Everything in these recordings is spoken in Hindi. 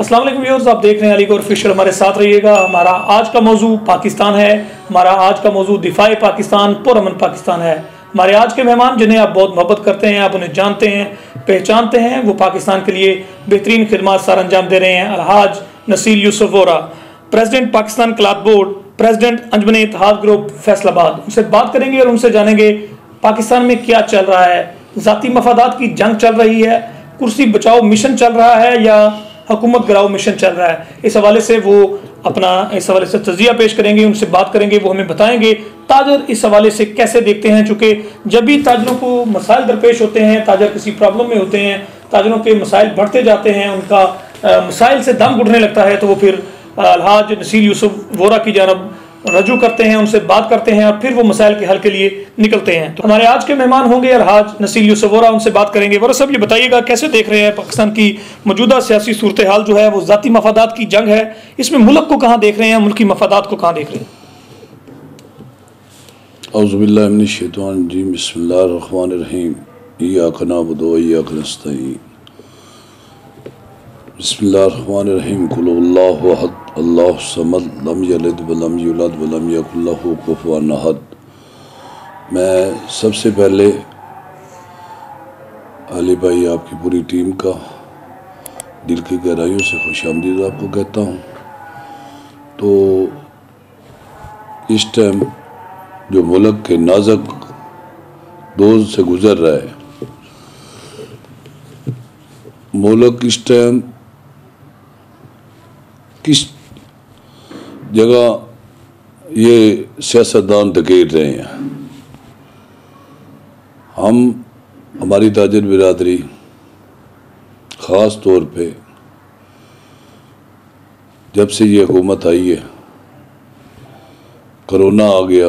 अस्सलाम वालेकुम व्यूअर्स, आप देख रहे हैं अली गौर फिशर। हमारे साथ रहिएगा। हमारा आज का मौजू पाकिस्तान है। हमारा आज का मौजू दिफाए पाकिस्तान, पुरअमन पाकिस्तान है। हमारे आज के मेहमान जिन्हें आप बहुत मोहब्बत करते हैं, आप उन्हें जानते हैं, पहचानते हैं, वो पाकिस्तान के लिए बेहतरीन खिदमत सर अंजाम दे रहे हैं। Alhaj Naseel Yusuf Vora, president Pakistan cloth board, president Anjuman Ittehad group Faisalabad. उनसे बात करेंगे और उनसे जानेंगे पाकिस्तान में क्या चल रहा है। ज़ाती मफादात की जंग चल रही है, कुर्सी बचाओ मिशन चल रहा है या हुकूमत गिराओ मिशन चल रहा है। इस हवाले से वो अपना इस हवाले से तजिया पेश करेंगे, उनसे बात करेंगे, वो हमें बताएंगे ताजर इस हवाले से कैसे देखते हैं। चूँकि जब भी ताजरों को मसाइल दरपेश होते हैं, ताजर किसी प्रॉब्लम में होते हैं, ताजरों के मसाइल बढ़ते जाते हैं, उनका मसाइल से दम घुटने लगता है, तो वो फिर अलहाज नसील यूसुफ वोरा की जानब रजू करते हैं, उनसे बात करते हैं और फिर वो मसाइल के हल के लिए निकलते हैं। तो हमारे आज के मेहमान होंगे अलहाज नसील यूसुफ वोरा, उनसे बात करेंगे। वोरा साहब, ये बताइएगा कैसे देख रहे हैं पाकिस्तान की मौजूदा सियासी सूरत हाल जो है वो ज़ाती मफादात की जंग है, इसमें मुल्क को कहाँ देख रहे हैं, मुल्की मफादात को कहाँ देख रहे हैं? औज़ुबिल्लाहि मिनश्शैतानिर्रजीम, बिस्मिल्लाहिर्रहमानिर्रहीम, इय्याका नअबुदु व इय्याका नस्तईन, बिस्मिल्लाहिर्रहमानिर्रहीम, कुल हुवल्लाहु अहद, अल्लाहु समद, लम यलिद व लम यूलद व लम यकुल लहू कुफुवन अहद। मैं सबसे पहले अली भाई आपकी पूरी टीम का दिल की गहराइयों से खुशामदीद आपको कहता हूँ। तो इस टाइम जो मुल्क के नाजुक दौर से गुजर रहा है, मुल्क इस टाइम किस जगह ये सियासतदान धकेल रहे हैं। हमारी ताजर बिरादरी ख़ास तौर पे जब से ये हुकूमत आई है, कोरोना आ गया,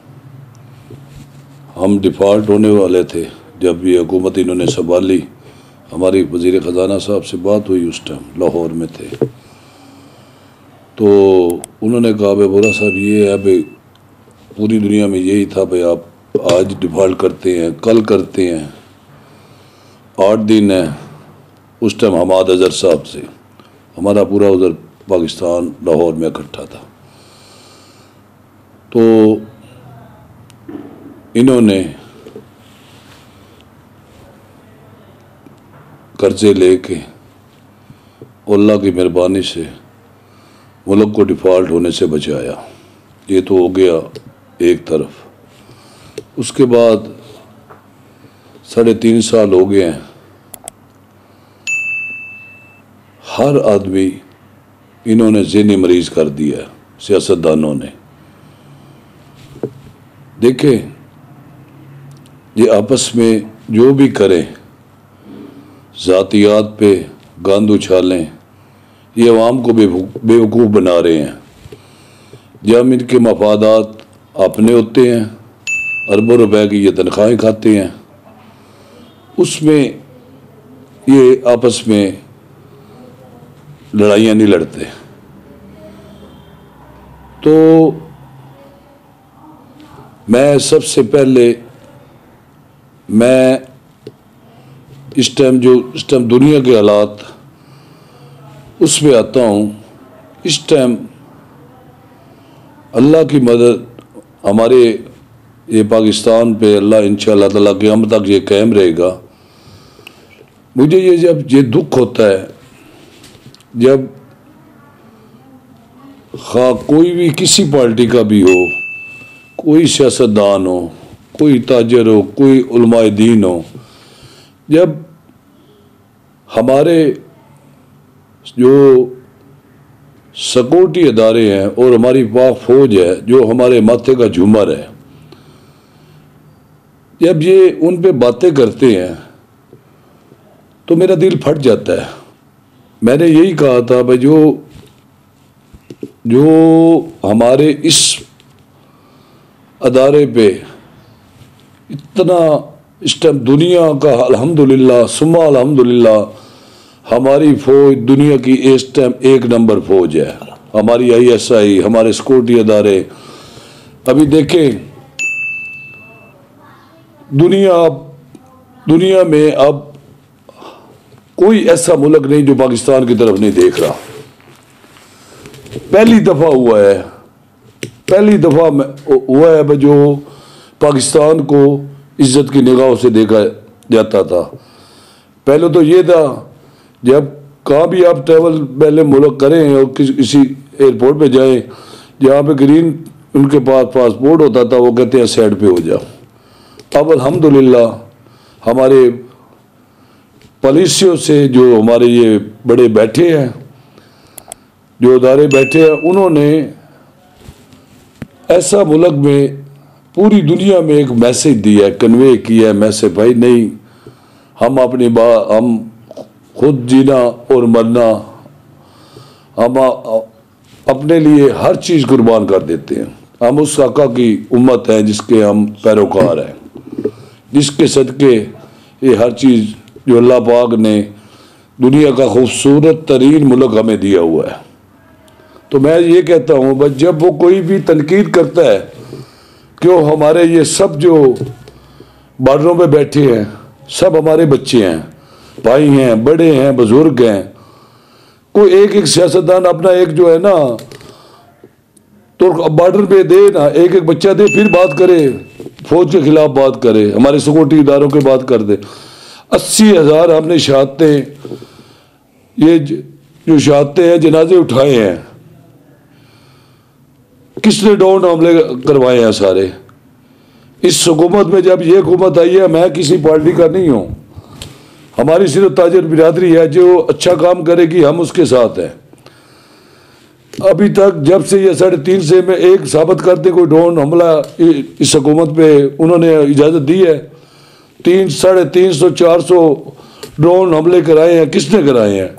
हम डिफ़ॉल्ट होने वाले थे। जब ये हुकूमत इन्होंने संभाली, हमारी वज़ीर ख़जाना साहब से बात हुई, उस टाइम लाहौर में थे, तो उन्होंने कहा भाई वोरा साहब ये है भाई पूरी दुनिया में यही था भाई, आप आज डिफ़ॉल्ट करते हैं, कल करते हैं, 8 दिन है। उस टाइम हमाद अज़हर साहब से हमारा पूरा उधर पाकिस्तान लाहौर में इकट्ठा था। तो इन्होंने कर्जे लेके अल्लाह की मेहरबानी से मुल्क को डिफ़ॉल्ट होने से बचाया। ये तो हो गया एक तरफ। उसके बाद 3.5 साल हो गए हैं, हर आदमी इन्होंने ज़हनी मरीज कर दिया है सियासतदानों ने। देखें, ये आपस में जो भी करें, ज़ातियात पे गंद उछालें, ये अवाम को बेवकूफ़ बना रहे हैं। जब इनके मफादात अपने होते हैं, अरबों रुपए की ये तनख्वाहें खाते हैं, उसमें ये आपस में लड़ाइयाँ नहीं लड़ते। तो मैं सबसे पहले इस टाइम दुनिया के हालात उसमें आता हूँ। इस टाइम अल्लाह की मदद हमारे ये पाकिस्तान पे अल्लाह इंशाअल्लाह ताला क़यामत तक ये कायम रहेगा। मुझे ये जब ये दुख होता है, जब खा कोई भी किसी पार्टी का भी हो, कोई सियासतदान हो, कोई ताजर हो, कोई उलमाए दीन हो, जब हमारे जो सिक्योरिटी अदारे हैं और हमारी पाक फौज है जो हमारे माथे का झूमर है, जब ये उन पे बातें करते हैं तो मेरा दिल फट जाता है। मैंने यही कहा था भाई जो हमारे इस अदारे पे इतना इस टाइम दुनिया का अल्हम्दुलिल्लाह सुम्मा अल्हम्दुलिल्लाह हमारी फौज दुनिया की इस टाइम 1 नंबर फौज है। हमारी ISI, हमारे सिक्योरिटी अदारे, अभी देखें दुनिया में अब कोई ऐसा मुल्क नहीं जो पाकिस्तान की तरफ नहीं देख रहा। पहली दफ़ा हुआ है, पहली दफ़ा हुआ है जो पाकिस्तान को इज्जत की निगाहों से देखा जाता था। पहले तो ये था, जब कहाँ भी आप ट्रैवल पहले मुल्क करें और किसी एयरपोर्ट पे जाएं, जहाँ पे ग्रीन उनके पास पासपोर्ट होता था, वो कहते हैं साइड पे हो जाओ। अब अल्हम्दुलिल्लाह हमारे पॉलिसियों से जो हमारे ये बड़े बैठे हैं, जो इदारे बैठे हैं, उन्होंने ऐसा मुल्क में पूरी दुनिया में एक मैसेज दिया है, कन्वे किया है मैसेज, भाई नहीं, हम अपनी हम खुद जीना और मरना, हम अपने लिए हर चीज़ कुर्बान कर देते हैं। हम उस आका की उम्मत हैं जिसके हम पैरोकार हैं, जिसके सदके ये हर चीज़ जो अल्लाह पाक ने दुनिया का खूबसूरत तरीन मुल्क हमें दिया हुआ है। तो मैं ये कहता हूँ, बस जब वो कोई भी तनकीद करता है, क्यों हमारे ये सब जो बॉर्डरों पे बैठे हैं सब हमारे बच्चे हैं, भाई हैं, बड़े हैं, बुजुर्ग हैं। कोई एक एक सियासतदान अपना एक जो है ना तो बॉर्डर पे दे ना, एक एक बच्चा दे, फिर बात करे, फौज के खिलाफ बात करे, हमारे सिक्योरिटी इदारों के बात कर दे। 80,000 हमने शहादतें, ये जो शहादतें हैं, जनाजे उठाए हैं, किसने ड्रोन हमले करवाए हैं सारे। इस हुकूमत में जब ये हुकूमत आई है, मैं किसी पार्टी का नहीं हूँ, हमारी सिर्फ ताजर बिरादरी है, जो अच्छा काम करेगी हम उसके साथ हैं। अभी तक जब से ये 3.5 से में एक साबित करते कोई ड्रोन हमला इस हुकूमत पे उन्होंने इजाज़त दी है। 300, 350, 400 ड्रोन हमले कराए हैं, किसने कराए हैं?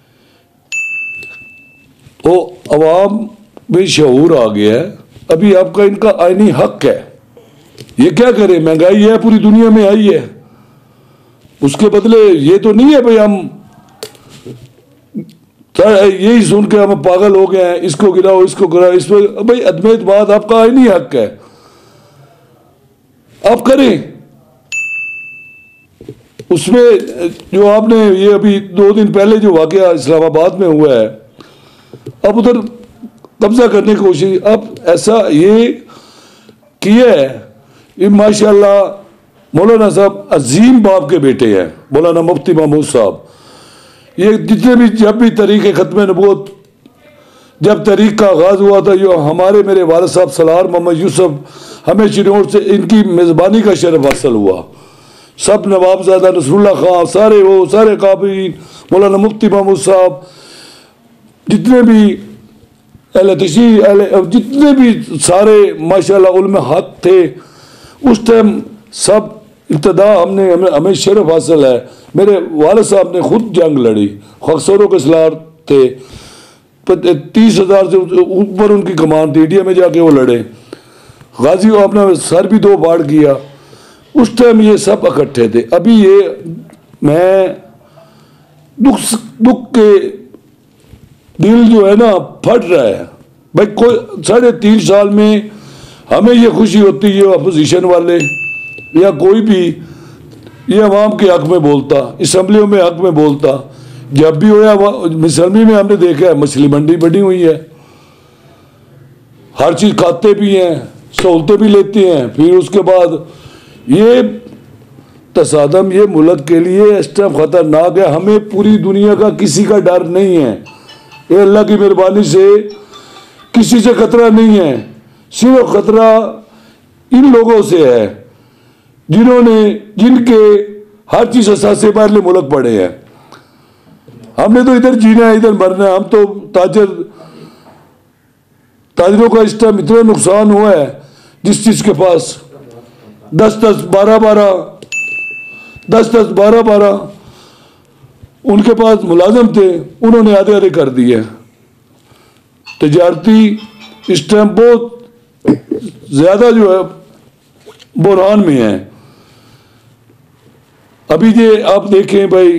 तो अवाम में शऊर आ गया है। अभी आपका इनका आईनी हक है, ये क्या करे, महंगाई है पूरी दुनिया में आई है, उसके बदले ये तो नहीं है भाई हम यही सुन के हम पागल हो गए हैं, इसको गिराओ, इसको गिराओ, इसमें भाई अदमेत बात, आपका आईनी हक है, आप करें। उसमें जो आपने ये अभी 2 दिन पहले जो वाकया इस्लामाबाद में हुआ है, अब उधर कब्जा करने की कोशिश, अब ऐसा ये किया है, ये माशाल्लाह मौलाना साहब अजीम बाप के बेटे हैं, मौलाना मुफ्ती महमूद साहब। ये जितने भी जब भी तरीक़े ख़त्म नबूवत, जब तरीक़ का आगाज़ हुआ था, जो हमारे मेरे वालिद साहब सलार मोहम्मद यूसुफ हमें चिन्होर से इनकी मेज़बानी का शरफ हासिल हुआ। सब नवाबजादा नसरुल्लाह खां, सारे वो सारे काबिल, मौलाना मुफ्ती महमूद साहब, जितने भी अहले तशरीह, जितने भी सारे माशाल्लाह उलमा हक थे उस टाइम, सब इब्तदा हमें शरफ हासिल है। मेरे वालिद साहब ने खुद जंग लड़ी, खसरों के सलार थे, 30,000 से ऊपर उनकी कमान थी, इंडिया में जाके वो लड़े, गाजी को अपना सर भी 2 बार किया। उस टाइम ये सब इकट्ठे थे। अभी ये मैं दुख के दिल जो है ना फट रहा है भाई। कोई 3.5 साल में हमें ये खुशी होती है, अपोजिशन वाले या कोई भी ये अवाम के हक में बोलता, असम्बलियों में हक में बोलता। जब भी होया मुसलमी में हमने देखा है, मछली मंडी बनी हुई है, हर चीज़ खाते भी हैं, सहूलतें भी लेते हैं, फिर उसके बाद ये तसादम ये मुल्क के लिए इस टाइम ख़तरनाक है। हमें पूरी दुनिया का किसी का डर नहीं है, ये अल्लाह की मेहरबानी से किसी से खतरा नहीं है, सिर्फ खतरा इन लोगों से है जिनके हर चीज़ असासे बाहरले मुल्क पड़े हैं। हमने तो इधर जीना है, इधर मरना है। हम तो ताजरों का इस टाइम इतना नुकसान हुआ है, जिस चीज़ के पास 10-10, 12-12 उनके पास मुलाजिम थे, उन्होंने आधे कर दिए। तजारती इस टाइम बहुत ज़्यादा जो है बुरहान में है। अभी ये आप देखें भाई,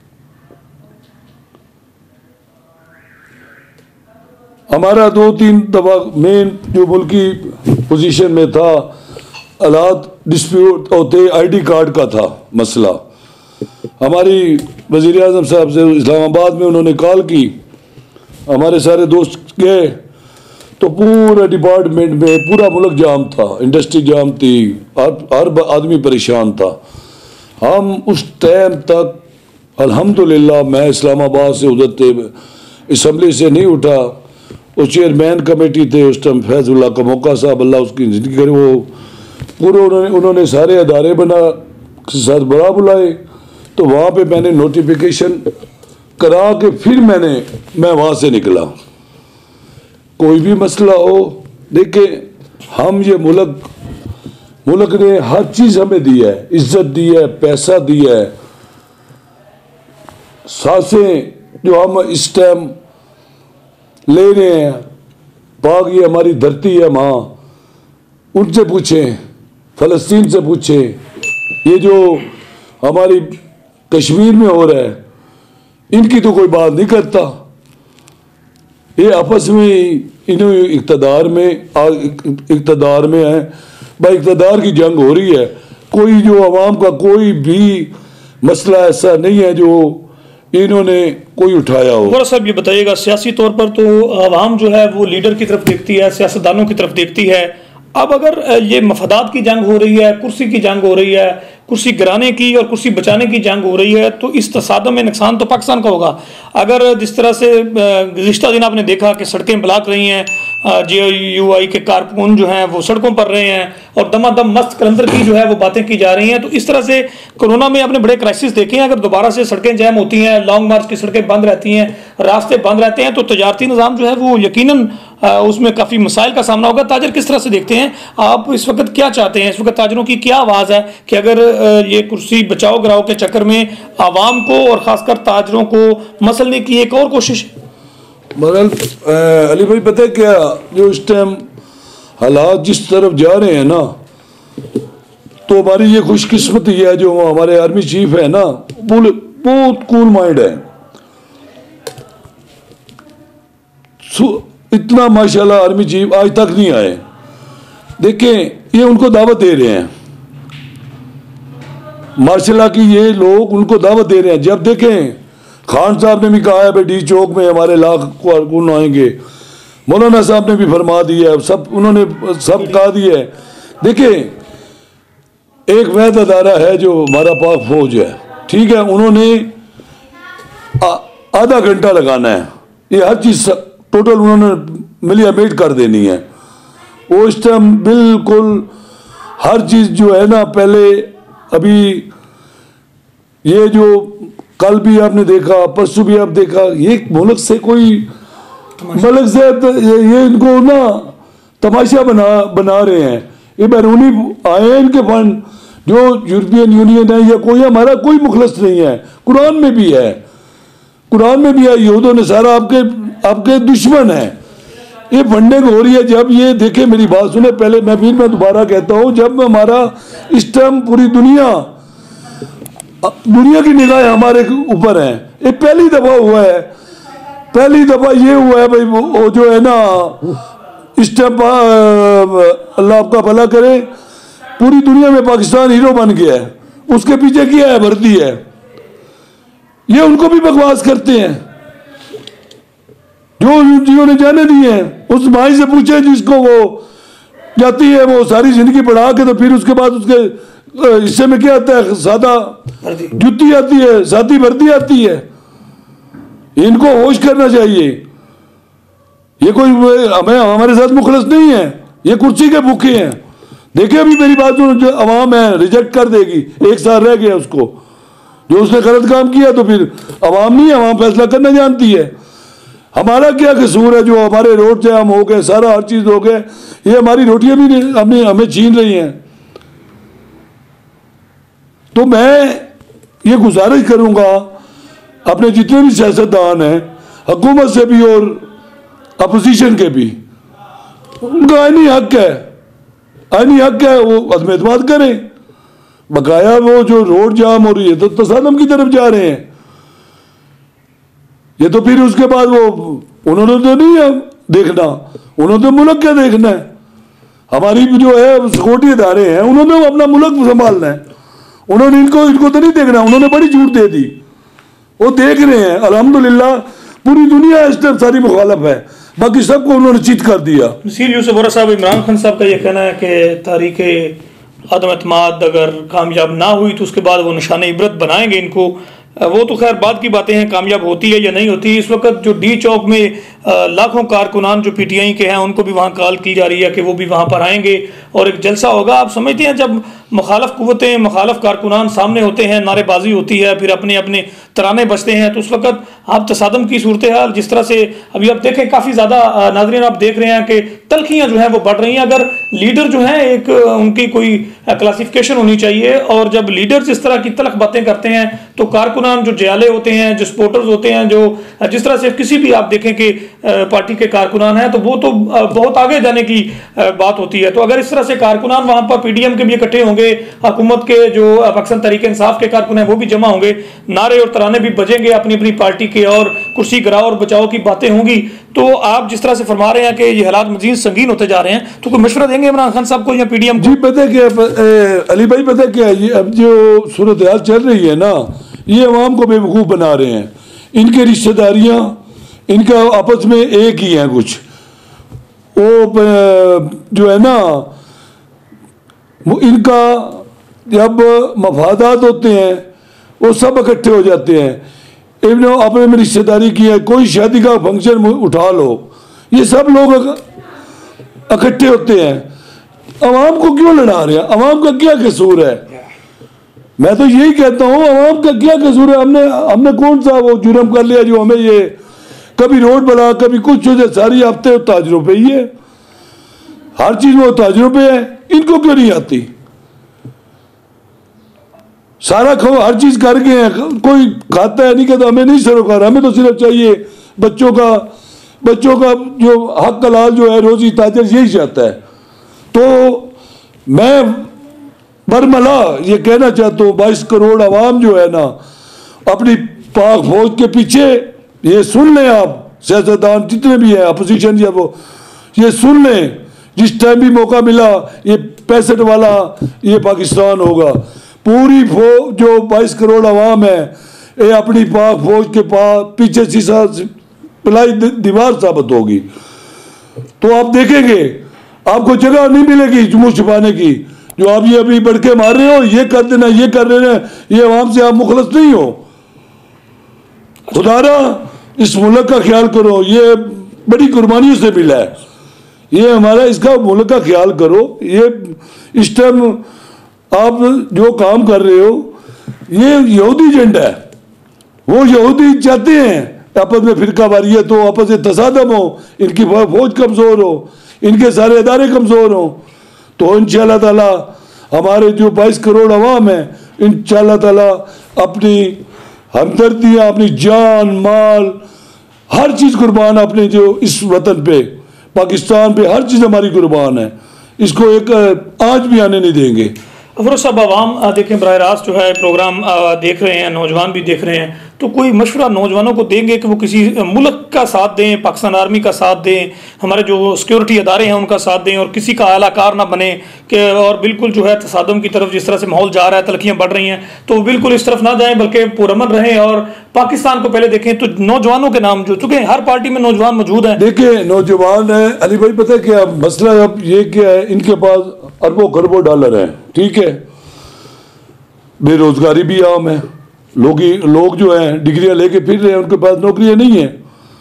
हमारा 2-3 दफा मेन जो मुल्की पोजीशन में था, हालात डिस्प्यूट होते, आईडी कार्ड का था मसला। हमारी वज़ीर आज़म साहब से इस्लामाबाद में उन्होंने कॉल की, हमारे सारे दोस्त गए तो पूरा डिपार्टमेंट में पूरा मुल्क जाम था, इंडस्ट्री जाम थी, हर आदमी परेशान था। हम उस टाइम तक अल्हम्दुलिल्लाह, मैं इस्लामाबाद से उधर थे, असम्बली से नहीं उठा, वो चेयरमैन कमेटी थे उस टाइम फैज़ुल्लाह का मौका साहब, अल्लाह उसकी ज़िंदगी करे, वो पूरे उन्होंने सारे अदारे बना साथ बड़ा बुलाए, तो वहाँ पे मैंने नोटिफिकेशन करा के फिर मैं वहाँ से निकला। कोई भी मसला हो, देखें हम ये मुल्क ने हर चीज़ हमें दी है, इज्जत दी है, पैसा दिया है, सांसें जो हम इस टाइम ले रहे हैं, पाक ये हमारी धरती है माँ, उनसे पूछें, फ़लस्तीन से पूछें, ये जो हमारी कश्मीर में हो रहा है इनकी तो कोई बात नहीं करता। ये आपस में इन्हें इक़्तिदार में है भाई, इक़्तिदार की जंग हो रही है। कोई जो अवाम का कोई भी मसला ऐसा नहीं है जो इन्होंने कोई उठाया हो। गौरव साहब ये बताइएगा, सियासी तौर पर तो अवाम जो है वो लीडर की तरफ देखती है, सियासतदानों की तरफ देखती है। अब अगर ये मफादात की जंग हो रही है, कुर्सी की जंग हो रही है, कुर्सी गिराने की और कुर्सी बचाने की जंग हो रही है, तो इस तसादम में नुकसान तो पाकिस्तान का होगा। अगर जिस तरह से गुज़िश्ता दिन आपने देखा कि सड़कें ब्लॉक रही हैं, JUI के कारकुन जो हैं वो सड़कों पर रहे हैं और दमादम मस्त कलंदर की जो है वो बातें की जा रही हैं, तो इस तरह से कोरोना में आपने बड़े क्राइसिस देखे हैं। अगर दोबारा से सड़कें जैम होती हैं, लॉन्ग मार्च की सड़कें बंद रहती हैं, रास्ते बंद रहते हैं, तो तजारती निज़ाम जो है वो यकीनन उसमें काफ़ी मसाइल का सामना होगा। ताजर किस तरह से देखते हैं आप, इस वक्त क्या चाहते हैं, इस वक्त ताजरों की क्या आवाज़ है कि अगर ये कुर्सी बचाओ गिराओ के चक्कर में आवाम को और ख़ासकर ताजरों को मसलने की एक और कोशिश? मगर अली भाई पता है क्या, जो इस टाइम हालात जिस तरफ जा रहे हैं ना, तो हमारी ये खुशकिस्मती है जो हमारे आर्मी चीफ है ना, बहुत कूल माइंड है, इतना माशाल्लाह आर्मी चीफ आज तक नहीं आए। देखें ये उनको दावत दे रहे हैं, माशाल्लाह की ये लोग उनको दावत दे रहे हैं। जब देखें खान साहब ने भी कहा है भाई डी चौक में हमारे लाख कारकुन आएंगे, मौलाना साहब ने भी फरमा दिया है, सब उन्होंने सब कहा दिया है। देखें एक वैध अदारा है जो हमारा पाक फौज है, ठीक है, उन्होंने आधा घंटा लगाना है, ये हर चीज़ टोटल उन्होंने मिलियामेट कर देनी है। वो इस टाइम बिल्कुल हर चीज़ जो है ना, पहले अभी ये जो कल भी आपने देखा, परसों भी आप देखा, ये मुल्क से कोई मुल्क से ये इनको ना तमाशा बना रहे हैं। ये बैरूनी आए हैं इनके फंड, जो यूरोपियन यूनियन है या कोई, हमारा कोई मुखलस नहीं है। कुरान में भी है, कुरान में भी है, यहूद और नसारा आपके दुश्मन है। ये फंडिंग हो रही है। जब ये देखे, मेरी बात सुने पहले, मैं दोबारा कहता हूँ, जब हमारा इस टाइम पूरी दुनिया की निगाहें हमारे ऊपर है, ये पहली दफा हुआ है, पहली दफा ये हुआ है भाई, वो जो है ना इस टाइम अल्लाह आपका भला करे, पूरी दुनिया में पाकिस्तान हीरो बन गया है। उसके पीछे किया है, भर्ती है। ये उनको भी बकवास करते हैं जो जिन्होंने जाने दिए हैं। उस भाई से पूछे जिसको वो जाती है, वो सारी जिंदगी पढ़ा के, तो फिर उसके बाद उसके हिस्से में क्या आता है, सादा जुत्ती आती है, सादी वर्दी आती है। इनको होश करना चाहिए। ये कोई हमारे साथ मुखलस नहीं है, ये कुर्सी के भूखे हैं। देखिए अभी मेरी बात जो अवाम है रिजेक्ट कर देगी, एक साल रह गया उसको, जो उसने गलत काम किया, तो फिर अवाम नहीं है, अवाम फैसला करना जानती है। हमारा क्या कसूर है जो हमारे रोड जाम हो गए, सारा हर चीज हो गए, ये हमारी रोटियां भी हमें छीन रही हैं। तो मैं ये गुजारिश करूंगा अपने जितने भी सियासतदान हैं, हुकूमत से भी और अपोजिशन के भी, उनका आईनी हक है, वो अदम एतमाद करें। बकाया वो जो रोड जाम हो रही है तो तसादम की तरफ जा रहे हैं। ये तो फिर उसके बाद वो उन्होंने तो नहीं है देखना, उन्होंने तो मुल्क क्या देखना है। हमारी जो है सिक्योरिटी इदारे हैं, उन्होंने अपना मुल्क संभालना है, उन्होंने इनको तो नहीं देखना, उन्होंने बड़ी छूट दे दी, वो देख रहे हैं अल्हम्दुलिल्लाह। पूरी दुनिया इस टाइम सारी मुखालफ है, बाकी सबको उन्होंने चित कर दिया। नसीर यूसुफ वोरा साहब, इमरान खान साहब का ये कहना है कि तारीख अदम एतमाद अगर कामयाब ना हुई तो उसके बाद वो निशान इबरत बनाएंगे इनको। वो तो खैर बाद की बातें हैं, कामयाब होती है या नहीं होती। इस वक्त जो डी चौक में लाखों कारकुनान जो पीटीआई के हैं उनको भी वहाँ कॉल की जा रही है कि वो भी वहाँ पर आएंगे और एक जलसा होगा। आप समझते हैं जब मुखालफ कुव्वतें, मुखालफ कारकुनान सामने होते हैं, नारेबाजी होती है, फिर अपने अपने तराने बजते हैं, तो उस वक्त आप तसादम की सूरत हाल जिस तरह से अभी आप देखें, काफ़ी ज़्यादा नाज़रीन आप देख रहे हैं कि तलखियाँ जो हैं वो बढ़ रही हैं। अगर लीडर जो हैं एक उनकी कोई क्लासिफिकेशन होनी चाहिए, और जब लीडर्स इस तरह की तलख बातें करते हैं तो कारकुनान जो जयाले होते हैं, जो सपोर्टर्स होते हैं, जो जिस तरह से किसी भी आप देखें कि पार्टी के कारकुनान हैं, तो वो तो बहुत आगे जाने की बात होती है। तो अगर इस तरह से कारकुनान वहां पर पीडीएम के भी इकट्ठे होंगे, हुकूमत के जो पाकिस्तान तहरीक इंसाफ के कारकुन हैं वो भी जमा होंगे, नारे और तराने भी बजेंगे अपनी अपनी पार्टी के, और कुर्सी गिराओ और बचाओ की बातें होंगी, तो आप जिस तरह से फरमा रहे हैं कि ये हालात मजीद संगीन होते जा रहे हैं, तो कोई मशवरा देंगे इमरान खान साहब को या पीडीएम को? जी पता क्या अली भाई, पता क्या है, ये अब जो सूरत हाल चल रही है ना, ये अवाम को बेवकूफ़ बना रहे हैं। इनके रिश्तेदारियाँ इनका आपस में एक ही हैं कुछ, वो जो है ना, वो इनका जब मफादात होते हैं वो सब इकट्ठे हो जाते हैं। इन्होंने अपने में रिश्तेदारी की है, कोई शादी का फंक्शन उठा लो, ये सब लोग इकट्ठे होते हैं। अवाम को क्यों लड़ा रहे हैं? अवाम का क्या कसूर है? मैं तो यही कहता हूँ, अवाम का क्या कसूर है? हमने कौन सा वो जुर्म कर लिया जो हमें ये कभी रोड बना, कभी कुछ हो जाए, सारी हफ्ते ताजरों पे ही है, हर चीज में ताजरों पे है। इनको क्यों नहीं आती? सारा खो हर चीज कर गए हैं, कोई खाता है नहीं कहता हमें नहीं सरोकार, हमें तो सिर्फ चाहिए बच्चों का जो हक कलाल जो है, रोजी ताजर, यही चाहता है। तो मैं बरमला ये कहना चाहता हूँ, 22 करोड़ आवाम जो है ना अपनी पाक फौज के पीछे, ये सुन लें आप सियासतदान जितने भी हैं अपोजिशन या वो, ये सुन लें, जिस टाइम भी मौका मिला ये 65 वाला ये पाकिस्तान होगा। पूरी फौज जो 22 करोड़ आवाम है, ये अपनी पाक फौज के पीछे शीशा पिलाई दीवार साबित होगी। तो आप देखेंगे आपको जगह नहीं मिलेगी मुँह छुपाने की। जो आप ये अभी बढ़ के मार रहे हो, ये कर देना, ये कर रहे हैं, ये आवाम से आप मुखलस नहीं हो। खुदारा इस मुल्क का ख्याल करो, ये बड़ी कुर्बानियों से मिला है, ये हमारा, इसका मुल्क का ख्याल करो। ये इस टाइम आप जो काम कर रहे हो ये यहूदी एजेंडा है। वो यहूदी चाहते हैं आपस में फिरकावारियत हो, आपस में तसादम हो, इनकी फौज कमज़ोर हो, इनके सारे अदारे कमज़ोर हो। तो इंशाअल्लाह ताला हमारे जो 22 करोड़ अवाम है, इंशाअल्लाह ताला अपनी हमदर्दियाँ, अपनी जान माल हर चीज़ कुर्बान, अपने जो इस वतन पे पाकिस्तान पे हर चीज़ हमारी कुर्बान है। इसको एक आँच भी आने नहीं देंगे। अफरोज साहब, आवाम देखें बराह रास्त जो है प्रोग्राम देख रहे हैं, नौजवान भी देख रहे हैं, तो कोई मशवरा नौजवानों को देंगे कि वो किसी मुल्क का साथ दें, पाकिस्तान आर्मी का साथ दें, हमारे जो सिक्योरिटी अदारे हैं उनका साथ दें, और किसी का आलाकार ना बने कि, और बिल्कुल जो है तसादम की तरफ जिस तरह से माहौल जा रहा है, तलखियाँ बढ़ रही हैं, तो बिल्कुल इस तरफ ना जाएं, बल्कि पुरअमन रहें और पाकिस्तान को पहले देखें। तो नौजवानों के नाम जो, चूँकि हर पार्टी में नौजवान मौजूद हैं। देखिए नौजवान है अली भाई, पता है क्या मसला है? अब ये क्या है, इनके पास अरबों खरबों डॉलर है, ठीक है, बेरोजगारी भी आम है, लोग जो हैं डिग्रियां लेके फिर रहे हैं, उनके पास नौकरियां नहीं है।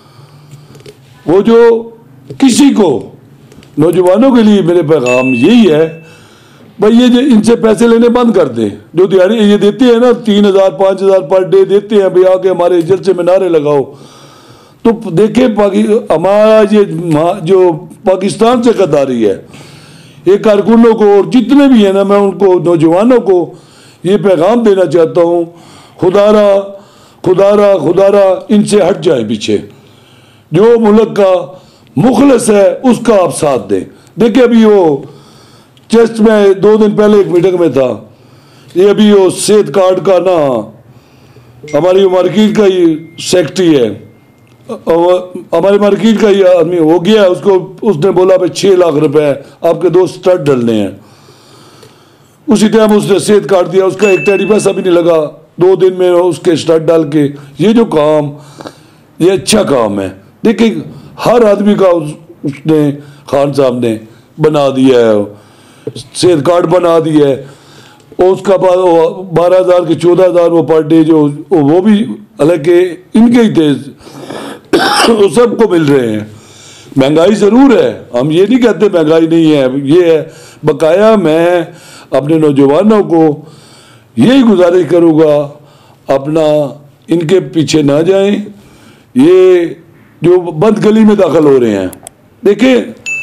वो जो किसी को नौजवानों के लिए मेरे पैगाम यही है, भाई ये इनसे पैसे लेने बंद कर दें। जो दिहाड़ी ये देते हैं ना 3000 5000 पर डे देते हैं, भाई आके हमारे जलसे में नारे लगाओ। तो देखे हमारा ये जो पाकिस्तान से गद्दारी है, ये कारकुनों को और जितने भी हैं ना, मैं उनको नौजवानों को ये पैगाम देना चाहता हूँ, खुदारा खुदारा खुदारा इनसे हट जाए पीछे। जो मुल्क का मुखलस है उसका आप साथ दें। देखिए अभी वो चेस्ट में 2 दिन पहले एक मीटिंग में था, ये अभी वो सेहत कार्ड का ना हमारी मार्केट का ही सेक्रेटरी है, हमारे मार्केट का ही आदमी हो गया, उसको उसने बोला भाई 6 लाख रुपए आपके 2 स्टड डलने हैं। उसी टाइम उसने सेहत काट दिया, उसका एक टेडी पैसा भी नहीं लगा, 2 दिन में उसके स्टड डाल के। ये जो काम, ये अच्छा काम है। देखिए हर आदमी का उसने, खान साहब ने बना दिया है, सेहत कार्ड बना दिया है, और उसका बाद 12,000 के 14,000 वो पर डे जो वो भी हालांकि इनके ही थे, वो सबको मिल रहे हैं। महंगाई ज़रूर है, हम ये नहीं कहते महंगाई नहीं है, ये है बकाया। मैं अपने नौजवानों को यही गुजारिश करूँगा, अपना इनके पीछे ना जाएं, ये जो बंद गली में दाखिल हो रहे हैं। देखिए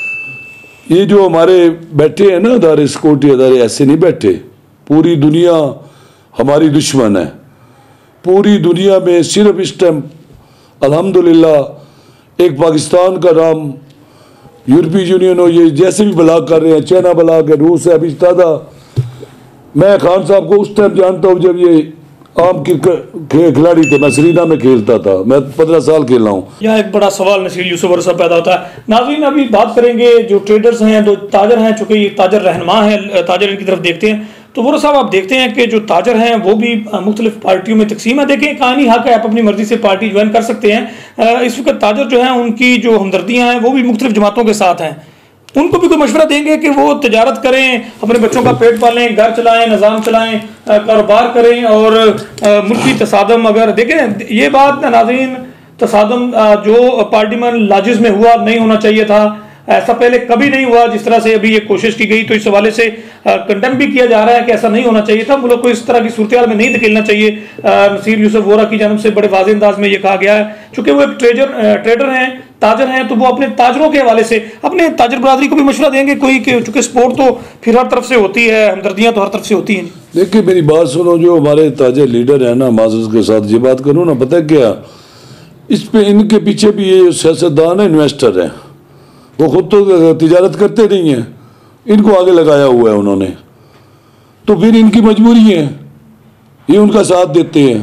ये जो हमारे बैठे हैं ना अदारे, सिक्योरिटी अदारे, ऐसे नहीं बैठे। पूरी दुनिया हमारी दुश्मन है। पूरी दुनिया में सिर्फ इस टाइम अल्हम्दुलिल्लाह एक पाकिस्तान का नाम यूरोपीय यूनियन हो, ये जैसे भी ब्लॉक कर रहे हैं, चाइना ब्लॉक है, रूस है। अभी ताज़ा मैं खान साहब को उस टाइम जानता हूँ जब ये आम खिलाड़ी थे, मैं सरीना में खेलता था, मैं 15 साल खेला हूँ। यहाँ एक बड़ा सवाल नसीर यूसुफ और सब पैदा होता है। नाज़रीन अभी बात करेंगे जो ट्रेडर्स हैं, जो ताजर हैं, चूंकि ये ताजर रहनुमा है, ताजर इनकी तरफ देखते हैं तो वो साहब आप देखते हैं कि जो ताजर हैं वो भी मुख्तलिफ पार्टियों में तकसीम है। देखें कहानी हक है, आप अपनी मर्जी से पार्टी ज्वाइन कर सकते हैं। इस वक्त ताजर जो हैं उनकी जो हमदर्दियाँ हैं वो भी मुख्तलिफ जमातों के साथ हैं। उनको भी कोई मशवरा देंगे कि वो तजारत करें, अपने बच्चों का पेट पालें, घर चलाएं, निज़ाम चलाएं, कारोबार करें और मुल्की तसादम। अगर देखें ये बात नाज़रीन, तसादम जो पार्लियामेंट लॉजेस में हुआ नहीं होना चाहिए था, ऐसा पहले कभी नहीं हुआ जिस तरह से अभी ये कोशिश की गई। तो इस हवाले से कंडेम भी किया जा रहा है कि ऐसा नहीं होना चाहिए था, मुल्क को इस तरह की सूरत में नहीं धकेलना चाहिए। नसीर यूसुफ वोरा की जानब से बड़े वाज़ेह अंदाज में ये कहा गया है, चूंकि वो एक ट्रेडर हैं, ताजर हैं, तो वो अपने ताजरों के हवाले से अपने ताजर बरादरी को भी मशवरा देंगे कोई कि चूंकि स्पोर्ट तो फिर हर तरफ से होती है, हमदर्दियाँ तो हर तरफ से होती हैं। देखिए मेरी बात सुनो, जो हमारे ताजर लीडर है ना, माजरत के साथ ये बात करूँ ना, पता क्या, इस पे इनके पीछे भी ये सियासतदान है, इन्वेस्टर हैं, वो खुद तो तिजारत करते नहीं हैं, इनको आगे लगाया हुआ है उन्होंने, तो फिर इनकी मजबूरी है, ये उनका साथ देते हैं।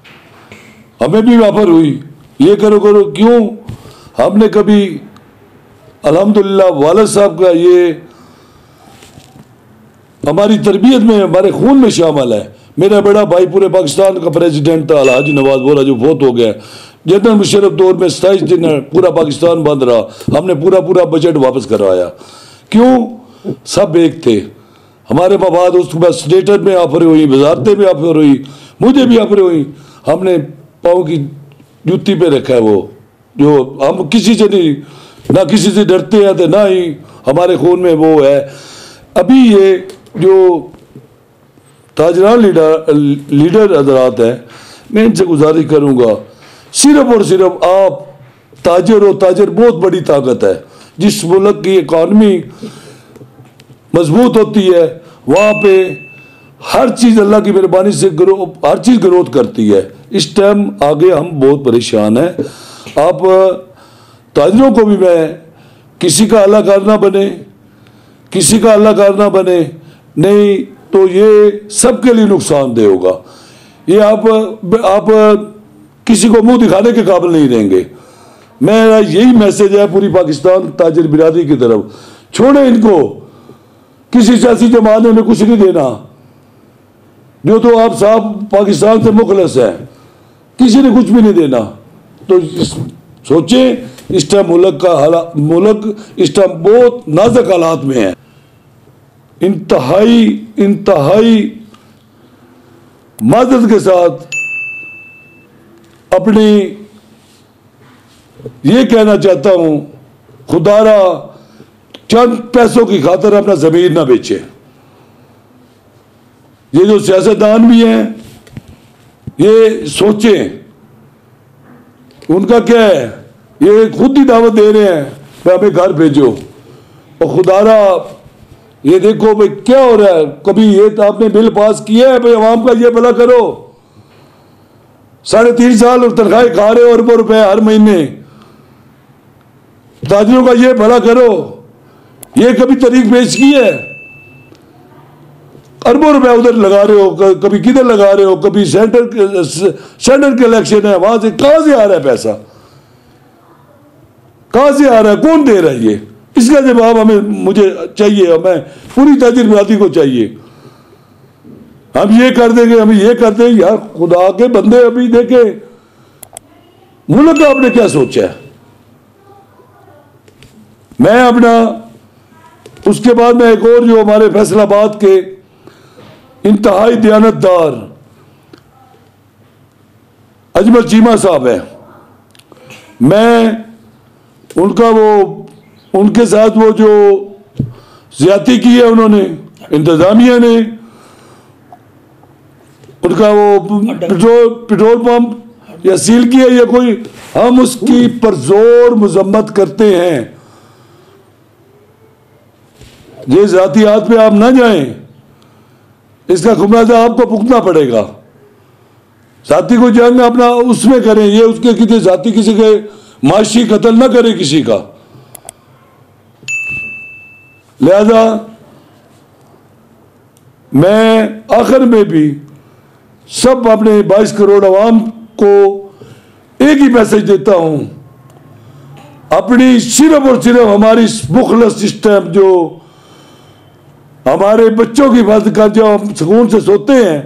हमें भी ऑफर हुई ये करो करो, क्यों हमने कभी अल्हम्दुलिल्लाह वालिद साहब का ये हमारी तरबियत में, हमारे खून में शामिल है। मेरा बड़ा भाई पूरे पाकिस्तान का प्रेसिडेंट था, अलहाजी नवाज वोरा, जो फोत हो गया। जनरल मुशर्रफ दौर में 27 दिन पूरा पाकिस्तान बंद रहा, हमने पूरा बजट वापस करवाया। क्यों? सब एक थे, हमारे मवाद उसके बाद स्टेटर में ऑफर हुई, वजारतें में ऑफर हुई, मुझे भी ऑफर हुई। हमने पाँव की जूती पे रखा है वो, जो हम किसी से नहीं, ना किसी से डरते हैं तो ना ही हमारे खून में वो है। अभी ये जो ताजरान लीडर हजरात हैं, मैं इनसे गुजारिश करूँगा, सिर्फ और सिर्फ आप ताजर हो, ताजर बहुत बड़ी ताकत है। जिस मुल्क की इकॉनमी मजबूत होती है वहाँ पे हर चीज़ अल्लाह की मेहरबानी से हर चीज़ ग्रोथ करती है। इस टाइम आगे हम बहुत परेशान हैं। आप ताजरों को भी, मैं किसी का अल्लाहकार ना बने, किसी का अल्लाहकार ना बने, नहीं तो ये सबके लिए नुकसानदेह होगा। ये आप किसी को मुंह दिखाने के काबिल नहीं रहेंगे। मेरा यही मैसेज है पूरी पाकिस्तान ताजर बिरादरी की तरफ, छोड़े इनको, किसी सियासी जमात ने कुछ नहीं देना। जो तो आप साहब पाकिस्तान से मुखलस है, किसी ने कुछ भी नहीं देना। तो सोचें इस टाइम मुल्क इस टाइम बहुत नाजुक हालात में है। इंतहाई मदद के साथ अपनी ये कहना चाहता हूं, खुदारा चंद पैसों की खातिर अपना जमीन ना बेचे। ये जो सियासतदान भी हैं ये सोचें, उनका क्या है, ये खुद ही दावत दे रहे हैं कि हमें घर भेजो, और खुदारा ये देखो भाई क्या हो रहा है। कभी ये तो आपने बिल पास किया है भाई आवाम का ये भला करो, 3.5 साल और तनख्वाहें खा रहे हो अरबों रुपए हर महीने, ताजरों का ये भला करो। ये कभी तरीक पेश की है? अरबों रुपए उधर लगा रहे हो, कभी किधर लगा रहे हो, कभी सेंटर के इलेक्शन है वहां से कहां से आ रहा है पैसा, कहां से आ रहा है, कौन दे रहा है ये? इसका जवाब मुझे चाहिए, हमें पूरी ताजिर बिरादरी को चाहिए। हम ये कर देंगे, हम ये कर देंगे। यार खुदा के बंदे, अभी देखे मुल्क का आपने क्या सोचा है। मैं अपना, उसके बाद में एक और जो हमारे फैसलाबाद के इंतहाई दयानतदार अजमल चीमा साहब है, मैं उनका उनके साथ वो जो ज्यादती की है उन्होंने, इंतजामिया ने, उनका वो पेट्रोल पंप या सील किया या कोई, हम उसकी परजोर मजम्मत करते हैं। ये जातियात पे आप ना जाएं, इसका खुमियाजा आपको भुगतना पड़ेगा। जाति को जंग अपना उसमें करें, ये उसके किसी जाति किसी के माशी कत्ल ना करे किसी का। लिहाजा मैं आखिर में भी सब अपने 22 करोड़ अवाम को एक ही मैसेज देता हूं, अपनी सिर्फ और सिर्फ हमारी मुखलस सिस्टम जो हमारे बच्चों की बात कर, जब हम सुकून से सोते हैं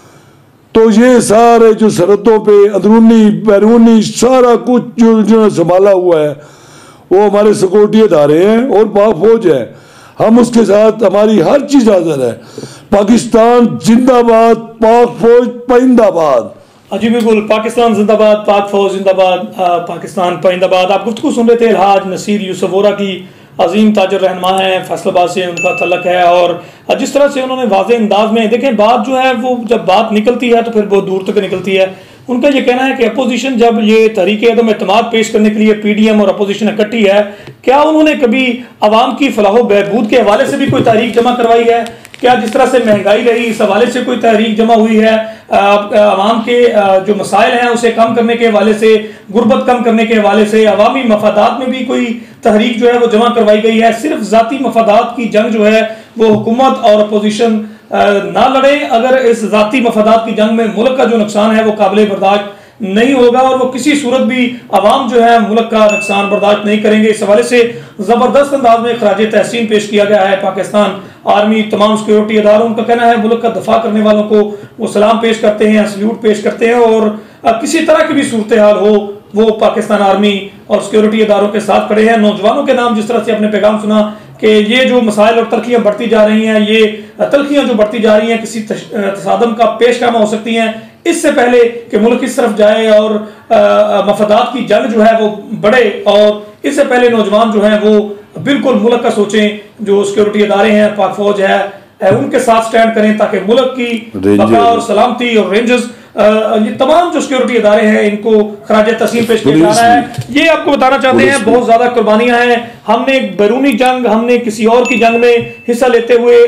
तो ये सारे जो सरहदों पे अंदरूनी बैरूनी सारा कुछ जो संभाला हुआ है वो हमारे सिक्योरिटी अदारे हैं और पाक फौज है। हम उसके साथ, हमारी हर चीज हाजिर है। पाकिस्तान जिंदाबाद, पाक फौज पाइंदाबाद। जी बिल्कुल, पाकिस्तान जिंदाबाद, पाक फौज जिंदाबाद, पाकिस्तान पाइंदाबाद। आप गुफ्तगू सुन रहे थे अलहाज नसीर यूसुफ वोरा की, अजीम ताजर रहनुमा है, फैसलाबाद से उनका तल्लक है। और जिस तरह से उन्होंने वाज़ेह अंदाज में, देखें बात जो है वो जब बात निकलती है तो फिर बहुत दूर तक निकलती है। उनका ये कहना है कि अपोजिशन जब ये तहरीक अदम एतमाद पेश करने के लिए पीडीएम और अपोजिशन इकट्ठी है, क्या उन्होंने कभी अवाम की फलाह बहबूद के हवाले से भी कोई तहरीक जमा करवाई है? क्या जिस तरह से महंगाई रही इस हवाले से कोई तहरीक जमा हुई है? अवाम के जो मसाइल हैं उसे कम करने के हवाले से, गुर्बत कम करने के हवाले से, अवामी मफादात में भी कोई तहरीक जो है वो जमा करवाई गई है? सिर्फ ज़ाती मफादात की जंग जो है वो हुकूमत और अपोजिशन ना लड़े। अगर इस ज़ाती मफादात की जंग में मुल्क का जो नुकसान है वो काबिल बर्दाश्त नहीं होगा और वो किसी सूरत भी अवाम जो है मुल्क का नुकसान बर्दाश्त नहीं करेंगे। इस हवाले से जबरदस्त अंदाज में खराज तहसीन पेश किया गया है। पाकिस्तान आर्मी, तमाम सिक्योरिटी अदारों, उनका कहना है मुल्क का दफा करने वालों को वो सलाम पेश करते हैं, सल्यूट पेश करते हैं और किसी तरह की भी सूरत हाल हो वो पाकिस्तान आर्मी और सिक्योरिटी अदारों के साथ खड़े हैं। नौजवानों के नाम जिस तरह से अपने पैगाम सुना कि ये जो मसाइल और तलखियां बढ़ती जा रही हैं, ये तलखियां जो बढ़ती जा रही हैं किसी तसादम का पेशगामा हो सकती हैं, इससे पहले कि मुल्क इस तरफ जाए और मफादात की जंग जो है वो बढ़े, और इससे पहले नौजवान जो है वो बिल्कुल मुल्क का सोचें। जो सिक्योरिटी अदारे हैं, पाक फौज है, उनके साथ स्टैंड करें ताकि मुल्क की बका और सलामती, और रेंजर्स, ये तमाम जो सिक्योरिटी अदारे हैं इनको खराज तहसीन पेश किया जा रहा है। ये आपको बताना चाहते हैं बहुत ज्यादा कुर्बानियां हैं। हमने बैरूनी जंग, हमने किसी और की जंग में हिस्सा लेते हुए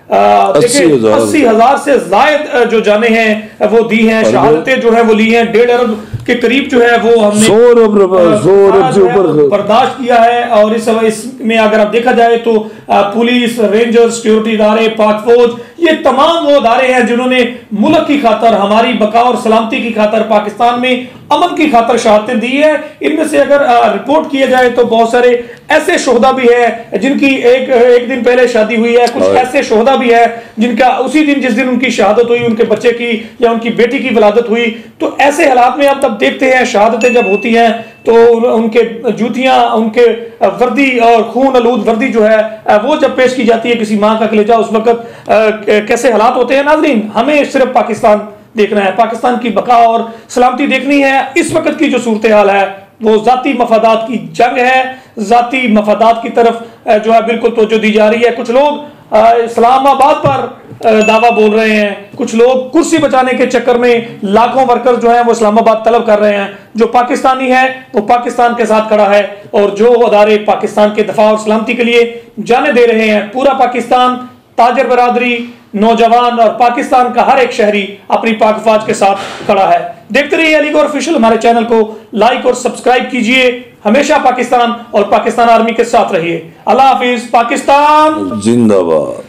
80,000 से जायद जो जाने हैं वो दी हैं, शहादतें जो है वो ली हैं, 1.5 अरब के करीब जो है वो हमने 100 अरब से ऊपर बर्दाश्त किया है। और इसमें अगर आप देखा जाए तो पुलिस, रेंजर्स, सिक्योरिटी इदारे, पाक फौज, ये तमाम वो अदारे हैं जिन्होंने मुल्क की खातर, हमारी बका और सलामती की खातर, पाकिस्तान में अमन की खातर शहादतें दी है। इनमें से अगर रिपोर्ट किया जाए तो बहुत सारे ऐसे शोहदा भी है जिनकी एक दिन पहले शादी हुई है, कुछ ऐसे शोहदा भी है जिनका उसी दिन जिस दिन उनकी शहादत हुई, उनके बच्चे की या उनकी बेटी की विलादत हुई। तो ऐसे हालात में आप तब देखते हैं शहादतें जब होती हैं तो उनके जूतियां, उनके वर्दी और खून आलूद वर्दी जो है वो जब पेश की जाती है किसी माँ का कलेजा, उस वक्त कैसे हालात होते हैं। नाज़रीन, हमें सिर्फ पाकिस्तान देखना है, पाकिस्तान की बका और सलामती देखनी है। इस वक्त की जो सूरत हाल है वो जाती मफादात की जंग है, जाती मफादात की तरफ जो है बिल्कुल तवज्जो दी जा रही है। कुछ लोग इस्लामाबाद पर दावा बोल रहे हैं, कुछ लोग कुर्सी बचाने के चक्कर में लाखों वर्कर जो हैं वो इस्लामाबाद तलब कर रहे हैं। जो पाकिस्तानी है वो पाकिस्तान के साथ खड़ा है और जो अदारे पाकिस्तान के दफा और सलामती के लिए जाने दे रहे हैं, पूरा पाकिस्तान, ताजर बरादरी, नौजवान और पाकिस्तान का हर एक शहरी अपनी पाक फौज के साथ खड़ा है। देखते रहिए अलीगढ़ ऑफिशियल, हमारे चैनल को लाइक और सब्सक्राइब कीजिए। हमेशा पाकिस्तान और पाकिस्तान आर्मी के साथ रहिए। अल्लाह हाफिज। पाकिस्तान जिंदाबाद।